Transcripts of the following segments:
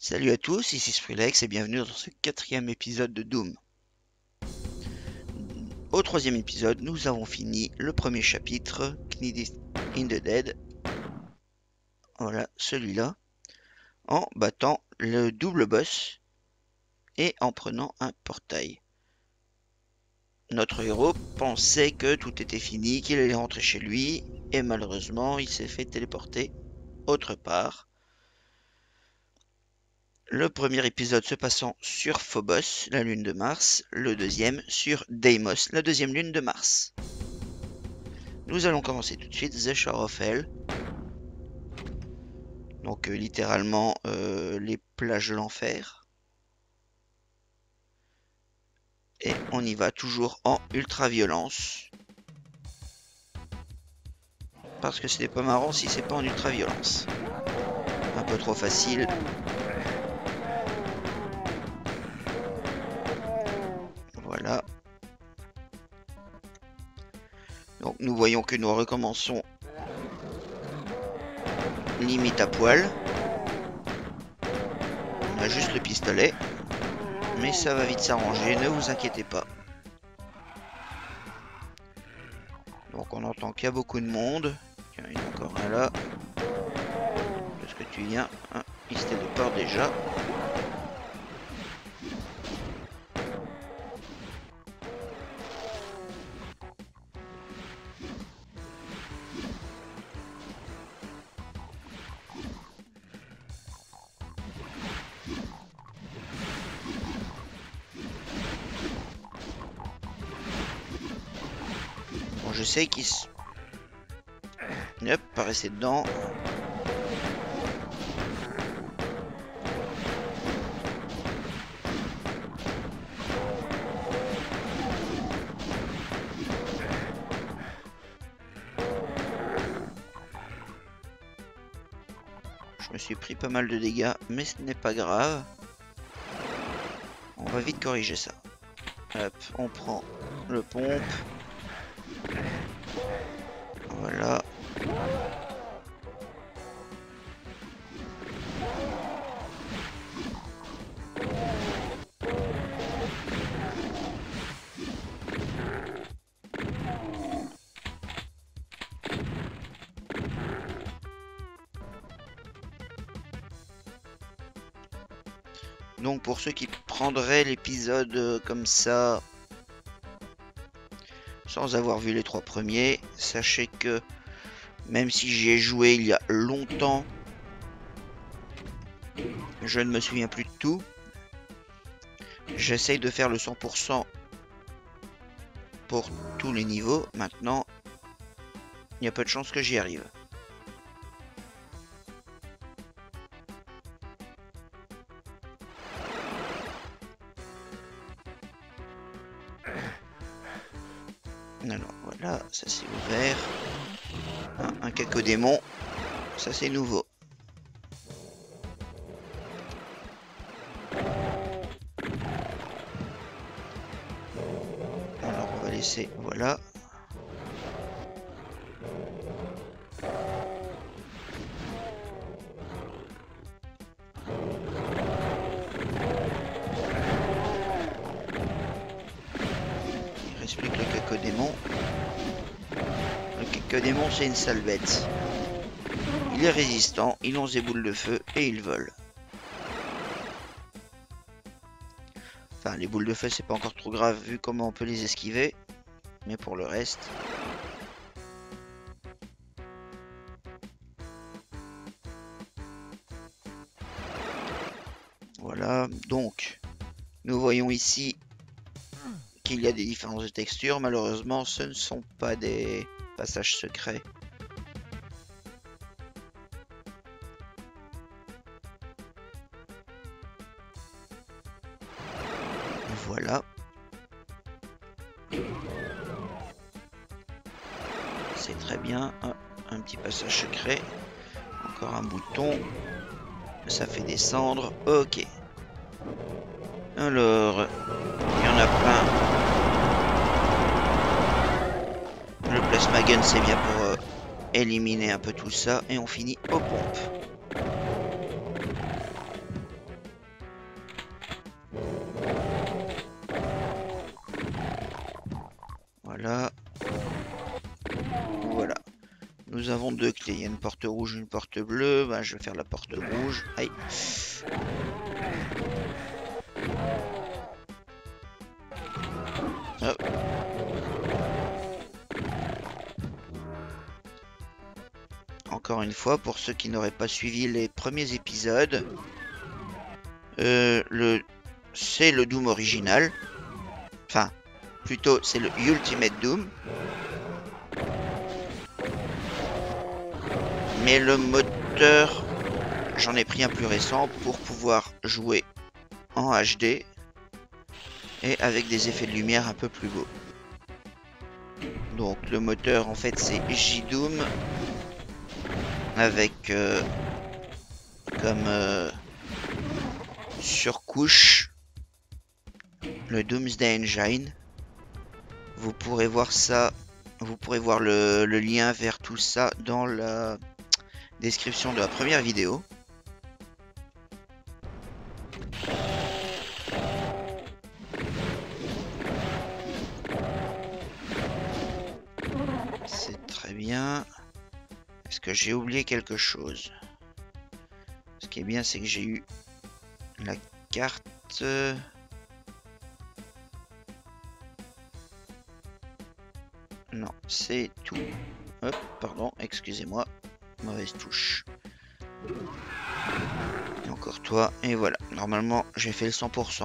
Salut à tous, ici Sprilex et bienvenue dans ce quatrième épisode de Doom. Au troisième épisode, nous avons fini le premier chapitre, Knidist in the Dead. Voilà, celui-là, en battant le double boss et en prenant un portail. Notre héros pensait que tout était fini, qu'il allait rentrer chez lui, et malheureusement, il s'est fait téléporter autre part. Le premier épisode se passant sur Phobos, la lune de Mars, le deuxième sur Deimos, la deuxième lune de Mars. Nous allons commencer tout de suite The Shore of Hell. Donc littéralement les plages de l'enfer. Et on y va toujours en ultra violence. Parce que ce n'est pas marrant si c'est pas en ultra violence. Un peu trop facile. Voilà. Donc nous voyons que nous recommençons limite à poil. On a juste le pistolet. Mais ça va vite s'arranger, ne vous inquiétez pas. Donc on entend qu'il y a beaucoup de monde. Tiens, il y en a encore un là. Est-ce que tu viens? Ah, il se téléporte déjà. Bon, je sais qu'il se... Hop, pas rester dedans. Je me suis pris pas mal de dégâts, mais ce n'est pas grave. On va vite corriger ça. Hop, on prend le pompe. Voilà. Donc pour ceux qui prendraient l'épisode comme ça, sans avoir vu les 3 premiers, sachez que même si j'y ai joué il y a longtemps, je ne me souviens plus de tout. J'essaye de faire le 100% pour tous les niveaux. Maintenant, il y a peu de chances que j'y arrive. Alors voilà, ça c'est ouvert. Un cacodémon, ça c'est nouveau. Alors on va laisser, voilà. Il reste plus que le cacodémon. Le cacodémon c'est une sale bête. Il est résistant, il lance des boules de feu et il vole. Enfin, les boules de feu, c'est pas encore trop grave vu comment on peut les esquiver. Mais pour le reste... Voilà, donc, nous voyons ici qu'il y a des différences de texture. Malheureusement, ce ne sont pas des passages secrets. Voilà. C'est très bien. Ah, un petit passage secret. Encore un bouton. Ça fait descendre. Ok. Alors, il y en a plein. Le plasma gun, c'est bien pour éliminer un peu tout ça. Et on finit aux pompes. deux clés. Il y a une porte rouge, une porte bleue. Bah, je vais faire la porte rouge. Aïe. Hop. Encore une fois, pour ceux qui n'auraient pas suivi les premiers épisodes, c'est le Doom original. Enfin, plutôt, c'est le Ultimate Doom. Mais le moteur, j'en ai pris un plus récent pour pouvoir jouer en HD et avec des effets de lumière un peu plus beaux. Donc le moteur en fait c'est JDoom avec comme surcouche le Doomsday Engine. Vous pourrez voir ça, vous pourrez voir le lien vers tout ça dans la description de la première vidéo. C'est très bien. Est-ce que j'ai oublié quelque chose? Ce qui est bien, c'est que j'ai eu la carte. Non, c'est tout. Hop, pardon, excusez-moi. Mauvaise touche. Et encore toi, et voilà. Normalement, j'ai fait le 100%.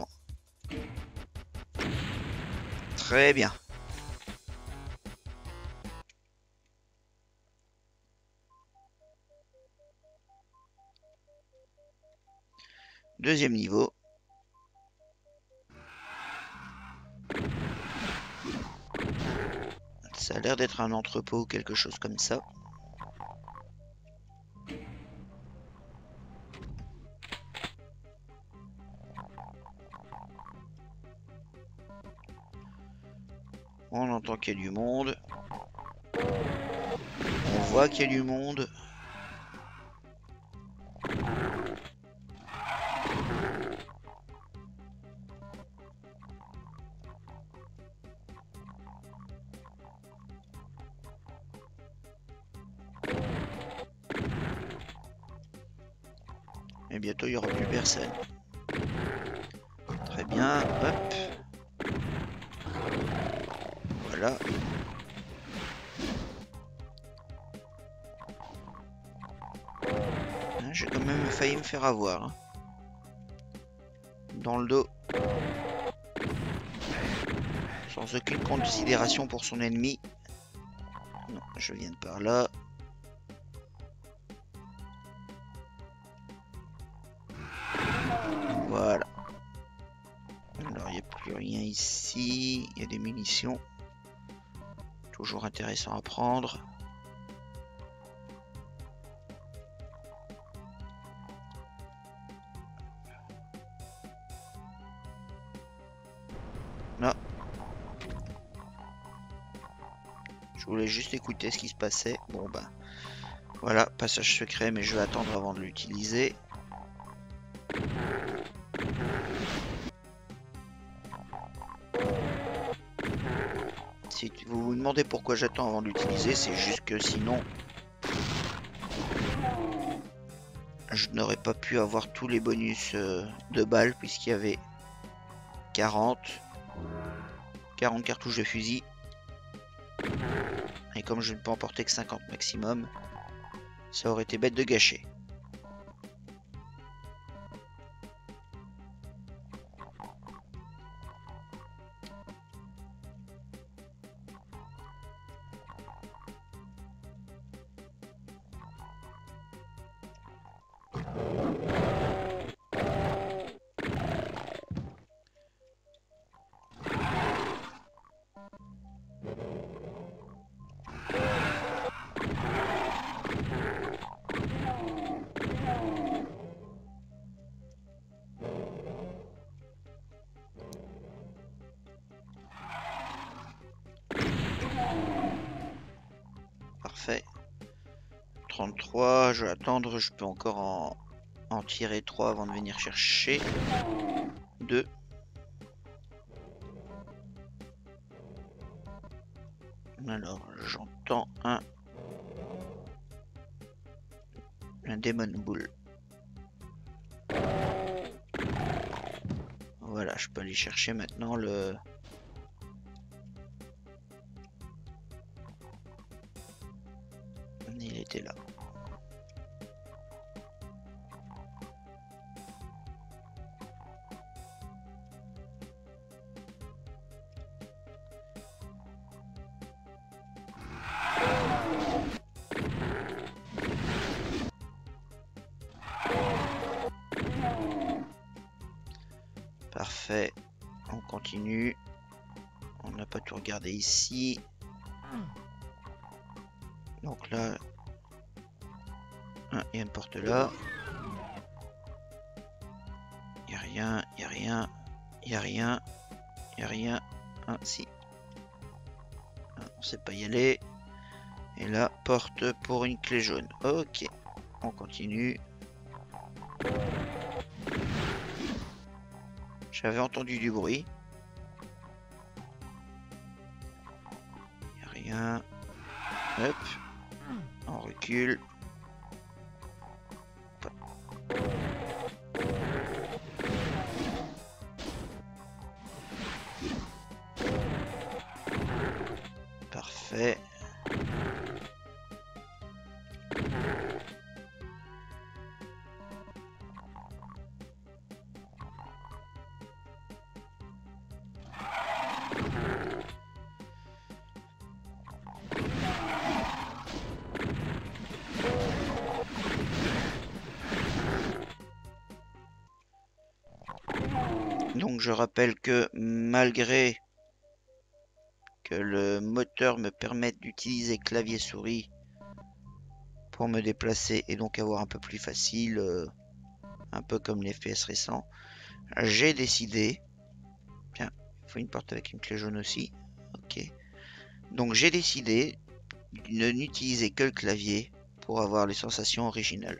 Très bien. Deuxième niveau. Ça a l'air d'être un entrepôt ou quelque chose comme ça. On entend qu'il y a du monde. On voit qu'il y a du monde. Et bientôt il n'y aura plus personne. Très bien, hop. Voilà. J'ai quand même failli me faire avoir. Hein. Dans le dos. Sans aucune considération pour son ennemi. Non, je viens de par là. Voilà. Alors, il n'y a plus rien ici. Il y a des munitions. Toujours intéressant à prendre. Là. Je voulais juste écouter ce qui se passait. Bon bah. Voilà, passage secret, mais je vais attendre avant de l'utiliser. Si vous vous demandez pourquoi j'attends avant de l'utiliser, c'est juste que sinon je n'aurais pas pu avoir tous les bonus de balles puisqu'il y avait 40 cartouches de fusil. Et comme je ne peux emporter que 50 maximum, ça aurait été bête de gâcher. Parfait. 33, je vais attendre, je peux encore en tirer 3 avant de venir chercher 2. Alors, j'entends un Un Demon Bull. Voilà, je peux aller chercher maintenant le... Il était là. Parfait, on continue. On n'a pas tout regardé ici. Donc là, il y a une porte là. Il n'y a rien, il n'y a rien, il n'y a rien, il n'y a rien. Ah, si. Ah, on sait pas y aller. Et là, porte pour une clé jaune. Ok, on continue. J'avais entendu du bruit. Il n'y a rien. Hop. On recule. Parfait. Donc je rappelle que malgré que le moteur me permette d'utiliser clavier souris pour me déplacer et donc avoir un peu plus facile, un peu comme les FPS récents, j'ai décidé... Tiens, il faut une porte avec une clé jaune aussi. Ok. Donc j'ai décidé de n'utiliser que le clavier pour avoir les sensations originales.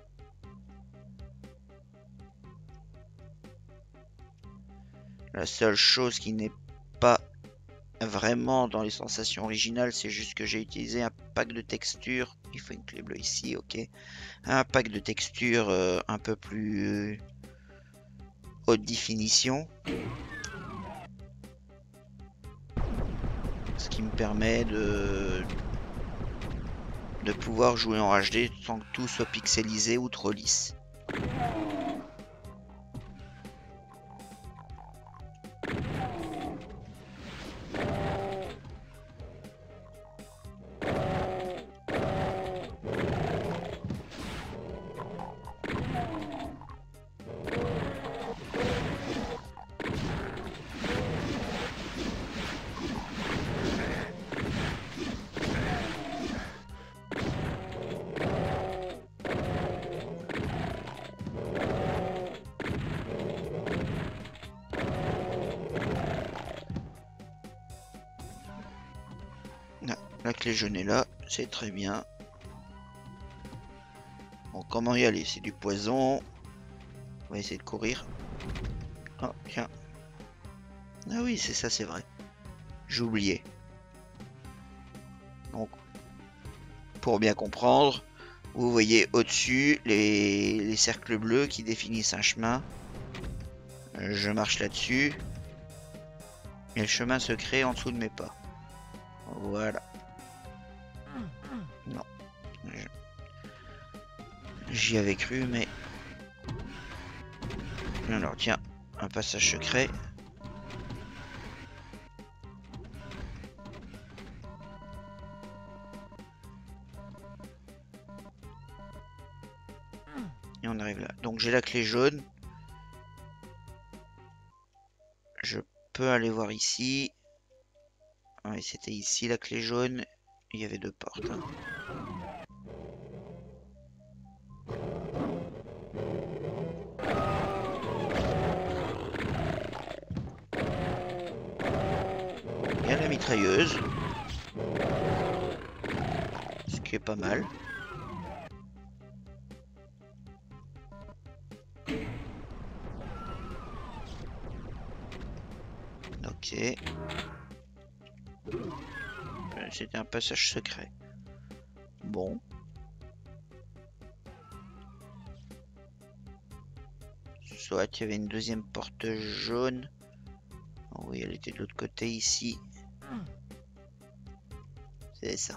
La seule chose qui n'est pas vraiment dans les sensations originales, c'est juste que j'ai utilisé un pack de textures. Il faut une clé bleue ici, ok. Un pack de textures un peu plus haute définition. Ce qui me permet de pouvoir jouer en HD sans que tout soit pixelisé ou trop lisse. La clé jaune est là, c'est très bien. Bon, comment y aller? C'est du poison. On va essayer de courir. Oh, tiens. Ah oui, c'est ça, c'est vrai. J'ai oublié. Donc, pour bien comprendre, vous voyez au-dessus les cercles bleus qui définissent un chemin. Je marche là-dessus. Et le chemin se crée en dessous de mes pas. Voilà. Non. J'y avais cru, mais... Alors, tiens, un passage secret. Et on arrive là. Donc, j'ai la clé jaune. Je peux aller voir ici. Oui, c'était ici la clé jaune. Il y avait deux portes. Hein. Il y a la mitrailleuse. Ce qui est pas mal. Ok. C'était un passage secret. Bon. Soit il y avait une deuxième porte jaune. Oh oui, elle était de l'autre côté ici. C'est ça.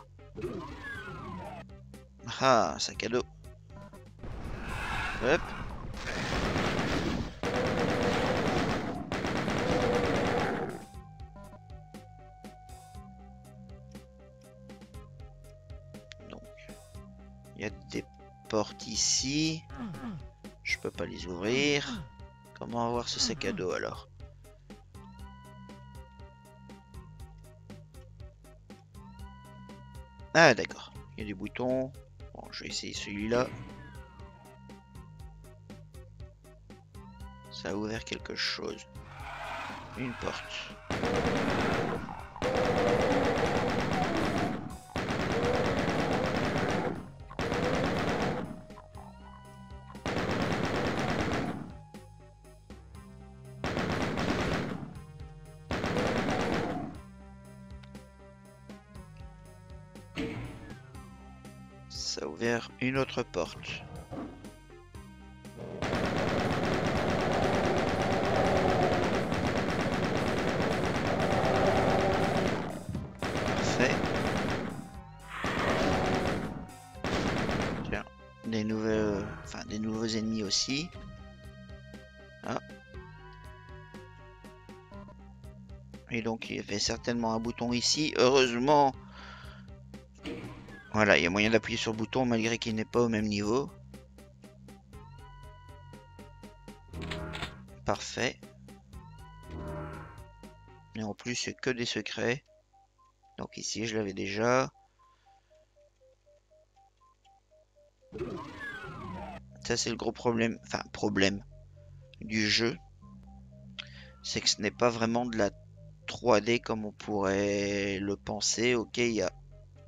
Ah, sac à dos. Hop. Donc, il y a des portes ici. Je peux pas les ouvrir. Comment avoir ce sac à dos alors? Ah d'accord, il y a des boutons. Bon, je vais essayer celui-là. Ça a ouvert quelque chose. Une porte. Ça a ouvert une autre porte. Parfait. Tiens, des nouveaux ennemis aussi. Ah. Et donc il y avait certainement un bouton ici. Heureusement. Voilà, il y a moyen d'appuyer sur le bouton malgré qu'il n'est pas au même niveau. Parfait. Et en plus, c'est que des secrets. Donc ici, je l'avais déjà. Ça, c'est le gros problème. Enfin, problème du jeu. C'est que ce n'est pas vraiment de la 3D comme on pourrait le penser. Ok, il y a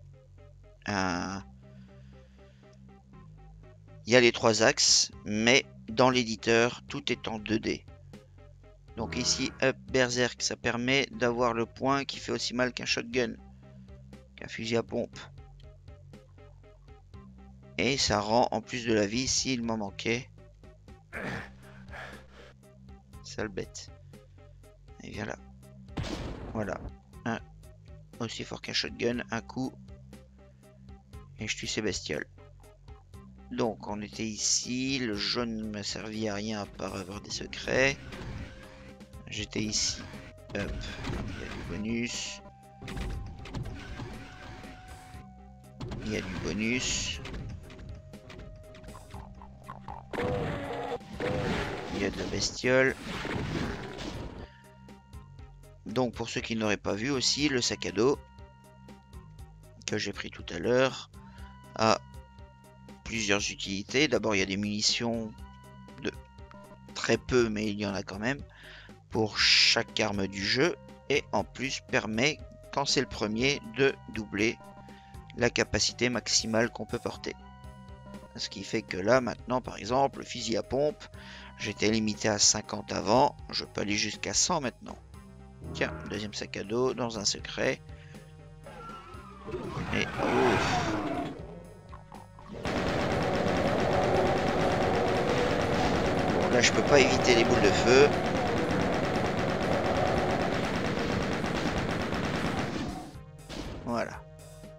les 3 axes, mais dans l'éditeur, tout est en 2D. Donc ici, Up Berserk, ça permet d'avoir le point qui fait aussi mal qu'un shotgun, qu'un fusil à pompe. Et ça rend en plus de la vie s'il m'en manquait. Sale bête. Et viens là. Voilà. Un aussi fort qu'un shotgun, un coup. Et je tue ces bestioles. Donc on était ici. Le jaune ne m'a servi à rien à part avoir des secrets. J'étais ici. Hop. Il y a du bonus. Il y a du bonus. Il y a de la bestiole. Donc pour ceux qui n'auraient pas vu aussi, le sac à dos que j'ai pris tout à l'heure a plusieurs utilités. D'abord il y a des munitions de très peu, mais il y en a quand même pour chaque arme du jeu, et en plus permet, quand c'est le premier, de doubler la capacité maximale qu'on peut porter. Ce qui fait que là maintenant, par exemple, le fusil à pompe, j'étais limité à 50 avant, je peux aller jusqu'à 100 maintenant. Tiens, deuxième sac à dos dans un secret. Et ouf. Bon, là je peux pas éviter les boules de feu. Voilà.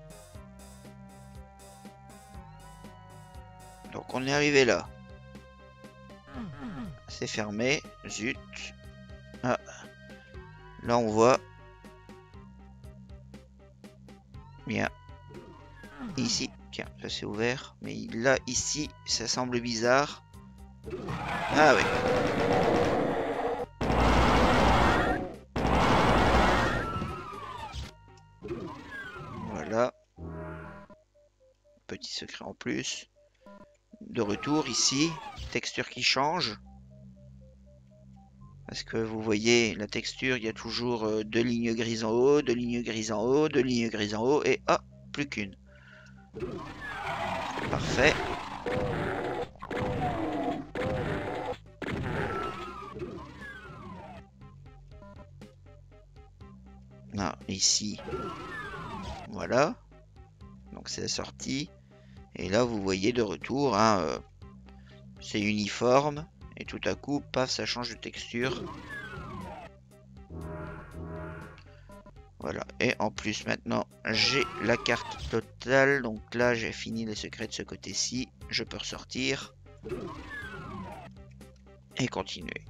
Donc on est arrivé là. C'est fermé. Zut. Ah. Là on voit. Bien. Ici. Tiens, ça c'est ouvert. Mais là, ici, ça semble bizarre. Ah oui. Voilà. Petit secret en plus. De retour ici. Texture qui change. Parce que vous voyez, la texture, il y a toujours 2 lignes grises en haut, 2 lignes grises en haut, 2 lignes grises en haut, et ah, plus qu'une. Parfait. Ah, ici. Voilà. Donc c'est la sortie. Et là, vous voyez de retour, hein, c'est uniforme. Et tout à coup, paf, ça change de texture. Voilà. Et en plus, maintenant, j'ai la carte totale. Donc là, j'ai fini les secrets de ce côté-ci. Je peux ressortir. Et continuer.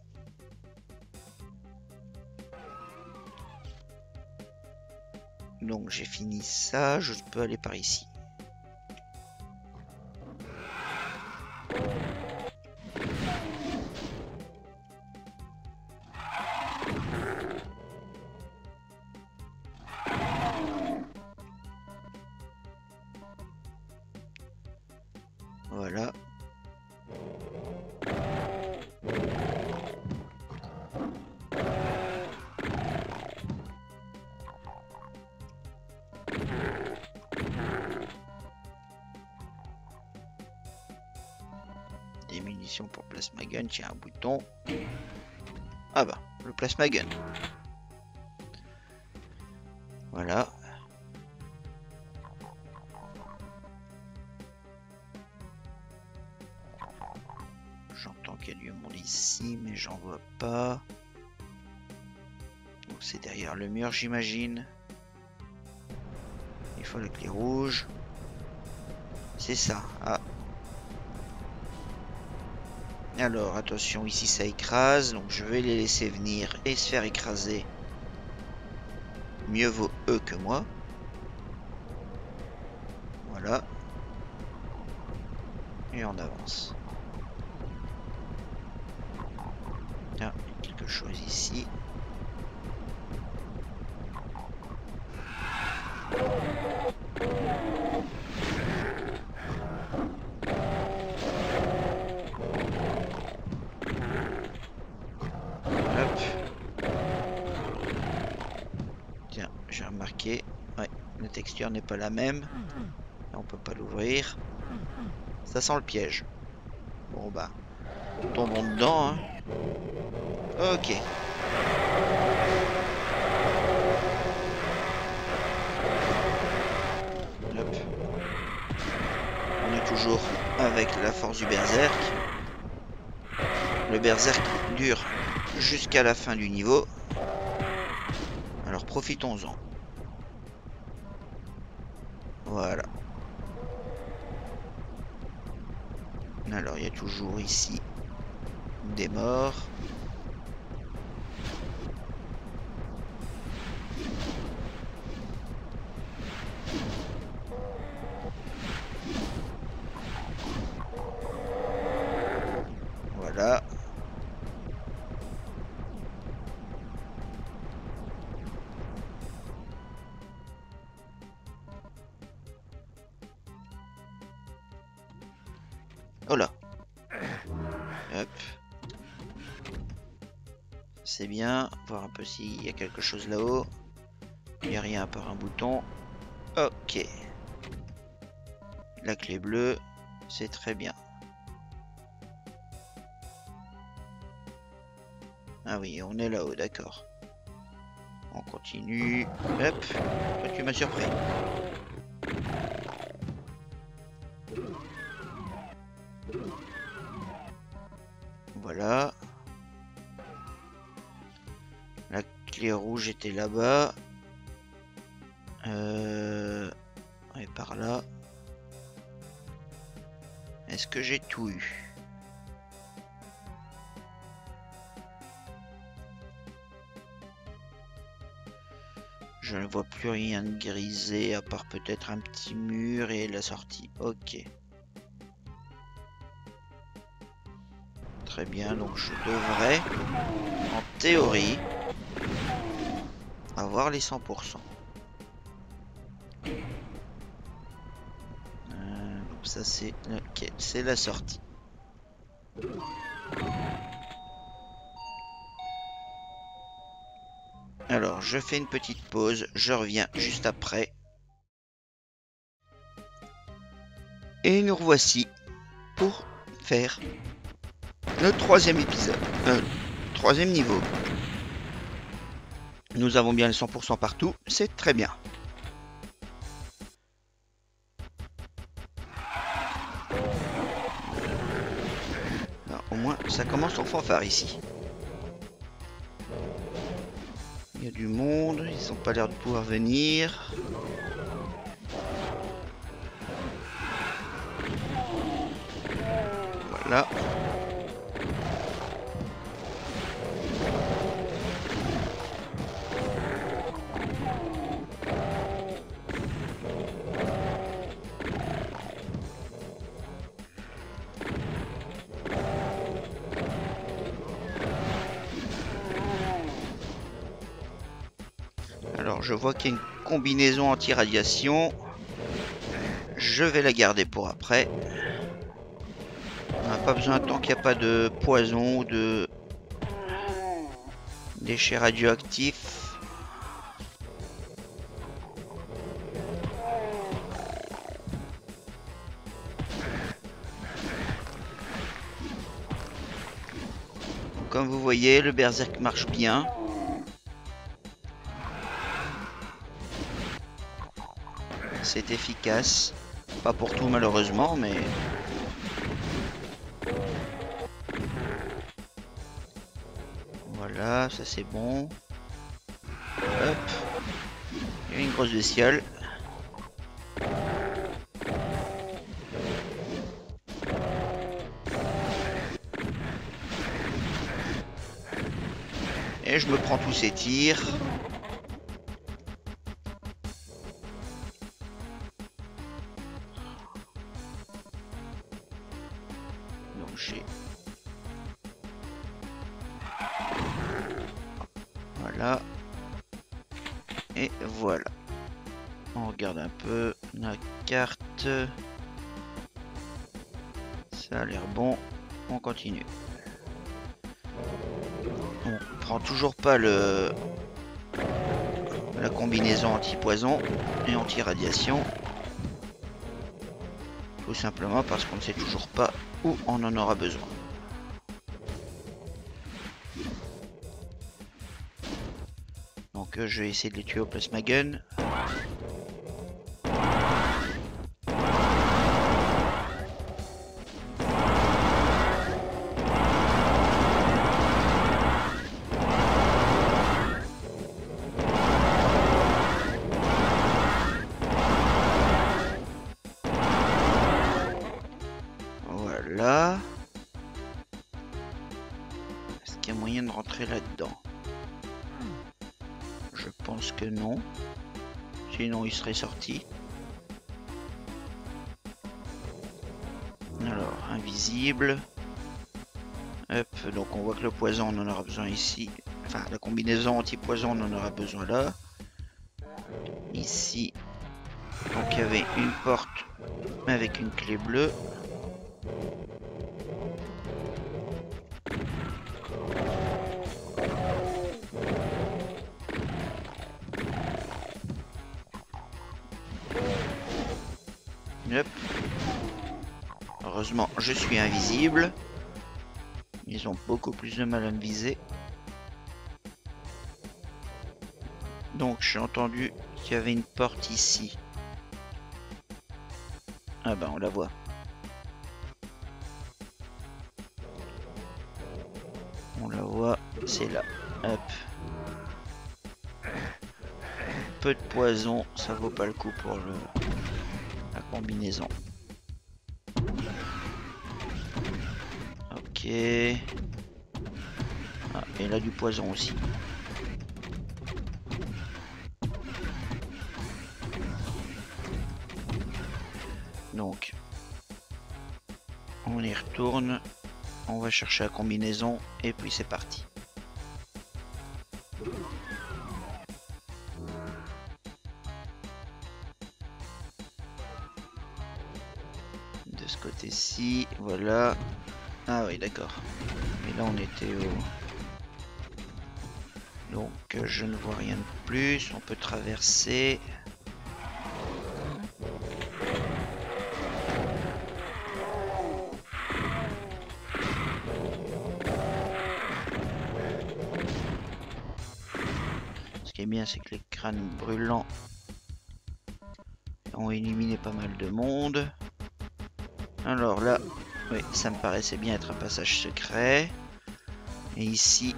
Donc j'ai fini ça. Je peux aller par ici. Voilà. Des munitions pour plasma gun, tiens un bouton. Ah bah, le plasma gun. Voilà. J'entends qu'il y a du monde ici, mais j'en vois pas. Donc c'est derrière le mur, j'imagine. Il faut la clé rouge. C'est ça. Ah. Alors, attention, ici ça écrase, donc je vais les laisser venir et se faire écraser. Mieux vaut eux que moi. Voilà. Et on avance. Ah, il y a quelque chose ici. Tiens, j'ai remarqué. Ouais, la texture n'est pas la même. On peut pas l'ouvrir. Ça sent le piège. Bon bah, tombons dedans. Hein. Ok. Hop. On est toujours avec la force du berserk. Le berserk dure jusqu'à la fin du niveau. Alors profitons-en. Voilà. Alors il y a toujours ici des morts. Voilà. Oh là. Hop. C'est bien. Voir un peu s'il y a quelque chose là-haut. Il n'y a rien à part un bouton. Ok. La clé bleue. C'est très bien. Ah oui, on est là-haut, d'accord. On continue. Hop. Oh, tu m'as surpris. Voilà. La clé rouge était là-bas. Et par là. Est-ce que j'ai tout eu? Je ne vois plus rien de grisé à part peut-être un petit mur et la sortie. Ok. Très bien, donc je devrais, en théorie, avoir les 100%. Donc ça c'est ok, c'est la sortie. Alors je fais une petite pause, je reviens juste après. Et nous revoici pour faire le troisième épisode, troisième niveau. Nous avons bien les 100% partout, c'est très bien. Alors, au moins ça commence en fanfare ici. Il y a du monde, ils n'ont pas l'air de pouvoir venir. Voilà. Alors je vois qu'il y a une combinaison anti-radiation. Je vais la garder pour après. On n'a pas besoin tant qu'il n'y a pas de poison ou de déchets radioactifs. Comme vous voyez, le berserk marche bien. C'est efficace. Pas pour tout malheureusement, mais... Voilà, ça c'est bon. Hop. Il y a une grosse bestiole. Et je me prends tous ces tirs. Donc j'ai... Voilà. Et voilà. On regarde un peu la carte. Ça a l'air bon. On continue. On prend toujours pas la combinaison anti-poison et anti-radiation. Tout simplement parce qu'on ne sait toujours pas où on en aura besoin. Donc je vais essayer de les tuer au plasma gun. Voilà. Est-ce qu'il y a moyen de rentrer là-dedans? Je pense que non. Sinon il serait sorti. Alors, invisible. Hop, donc on voit que le poison on en aura besoin ici. Enfin, la combinaison anti-poison on en aura besoin là. Ici. Donc il y avait une porte avec une clé bleue. Hop. Heureusement, je suis invisible. Ils ont beaucoup plus de mal à me viser. Donc j'ai entendu qu'il y avait une porte ici. Ah bah on la voit. On la voit, c'est là. Hop. Peu de poison, ça vaut pas le coup pour la combinaison. Ok. Ah, et là du poison aussi. Donc, on y retourne, on va chercher la combinaison et puis c'est parti. De ce côté-ci, voilà. Ah oui, d'accord. Et là on était au... Donc je ne vois rien de plus, on peut traverser. Ce qui est bien, c'est que les crânes brûlants ont éliminé pas mal de monde. Alors là, Oui, ça me paraissait bien être un passage secret. Et ici...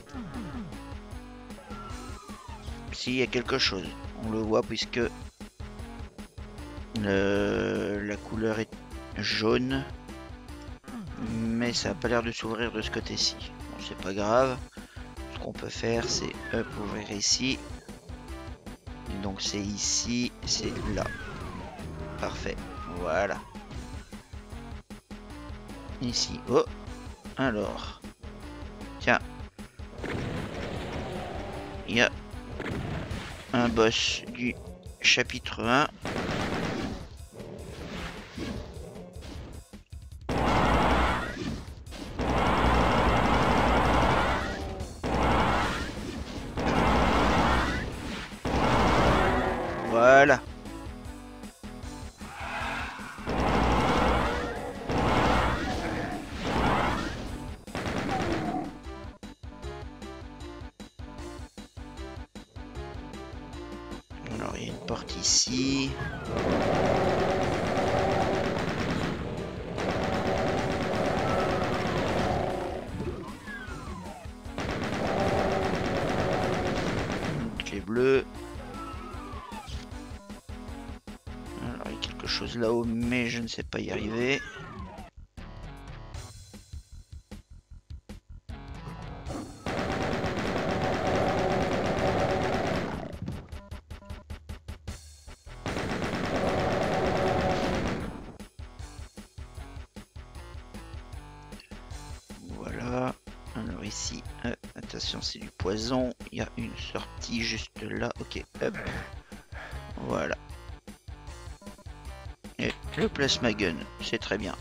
Ici, il y a quelque chose. On le voit puisque... la couleur est jaune. Mais ça n'a pas l'air de s'ouvrir de ce côté-ci. Bon, c'est pas grave. Ce qu'on peut faire, c'est ouvrir ici. Et donc c'est ici, c'est là. Parfait. Voilà. Ici. Oh. Alors. Tiens. Il y a un boss du chapitre 1. Voilà. Alors, il y a une porte ici. Une clé bleue. Alors, il y a quelque chose là-haut, mais je ne sais pas y arriver. Voilà. Alors ici, attention, c'est du poison. Il y a une sortie juste là. Ok, hop. Voilà. Et le plasma gun, c'est très bien.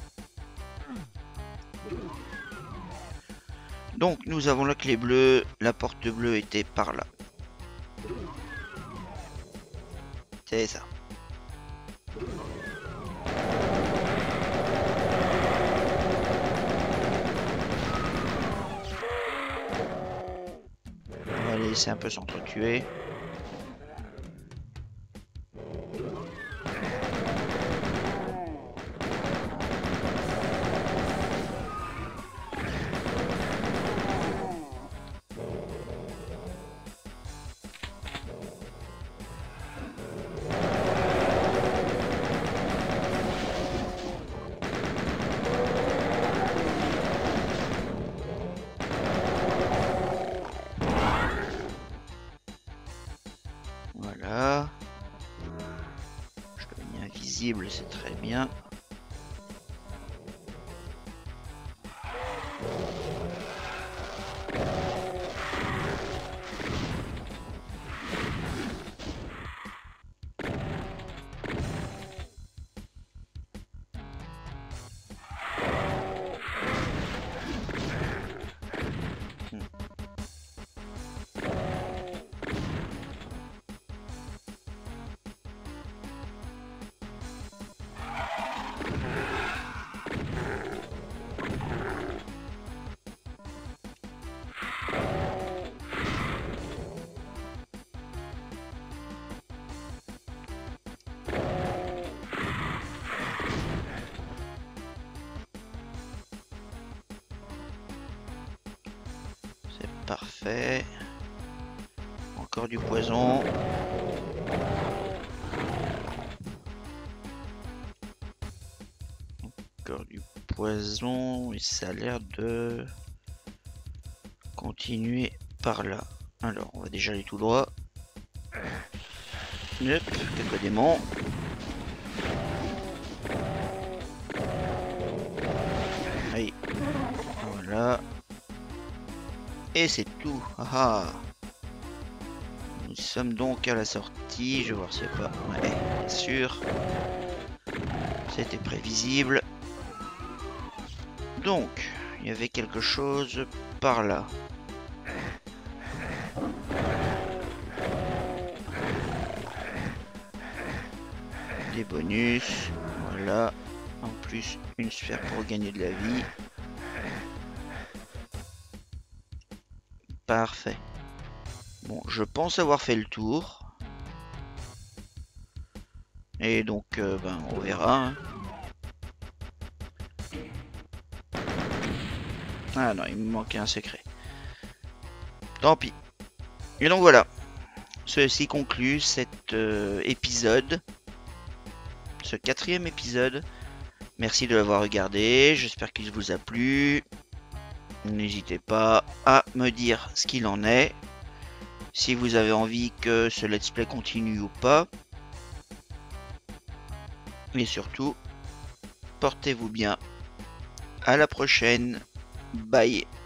Donc nous avons la clé bleue. La porte bleue était par là. C'est ça. On va les laisser un peu s'entretuer. Voilà. Je deviens invisible, c'est très bien. Parfait. Encore du poison. Encore du poison. Et ça a l'air de continuer par là. Alors, on va déjà aller tout droit. Hop, quelques démons. Allez. Voilà. Et c'est tout. Ah. Nous sommes donc à la sortie. Je vais voir s'il n'y a pas... Ouais, bien sûr. C'était prévisible. Donc, il y avait quelque chose par là. Des bonus. Voilà. En plus, une sphère pour gagner de la vie. Parfait. Bon, je pense avoir fait le tour. Et donc, ben, on verra. Hein. Ah non, il me manquait un secret. Tant pis. Et donc voilà. Ceci conclut cet épisode. Ce 4e épisode. Merci de l'avoir regardé. J'espère qu'il vous a plu. N'hésitez pas à me dire ce qu'il en est. Si vous avez envie que ce let's play continue ou pas. Et surtout, portez-vous bien. À la prochaine. Bye.